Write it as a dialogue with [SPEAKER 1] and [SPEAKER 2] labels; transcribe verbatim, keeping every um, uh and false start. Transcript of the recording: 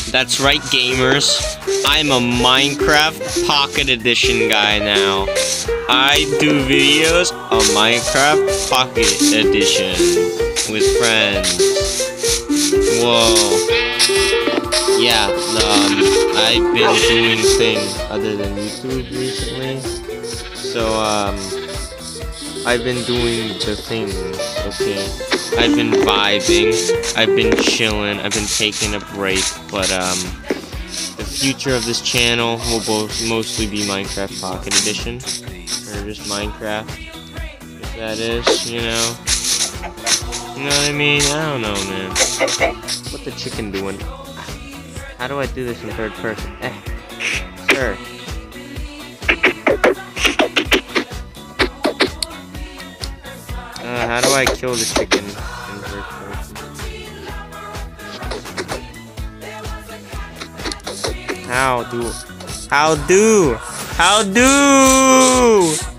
[SPEAKER 1] That's right, gamers. I'm a Minecraft Pocket Edition guy now. I do videos on Minecraft Pocket Edition with friends. Whoa. Yeah, um, I've been doing things other than YouTube recently. So, um, I've been doing the things, okay? I've been vibing, I've been chilling, I've been taking a break, but, um, the future of this channel will both mostly be Minecraft Pocket Edition, or just Minecraft, if that is, you know? You know what I mean? I don't know, man. What the chicken doing? How do I do this in third person? Eh, sir. Uh, how do I kill the chicken in third person? How do? How do? How do?